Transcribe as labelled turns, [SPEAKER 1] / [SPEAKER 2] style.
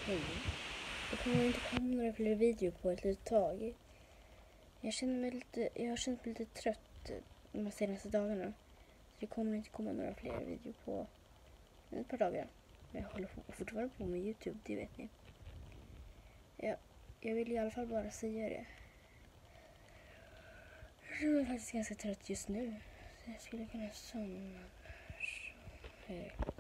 [SPEAKER 1] Hej. Det kommer inte komma några fler videor på ett litet tag. Jag har känt mig lite trött de senaste dagarna. Så det kommer inte komma några fler videor på ett par dagar. Men jag håller fortfarande på med YouTube, det vet ni. Jag vill i alla fall bara säga det. Jag är faktiskt ganska trött just nu. Så jag skulle kunna somna.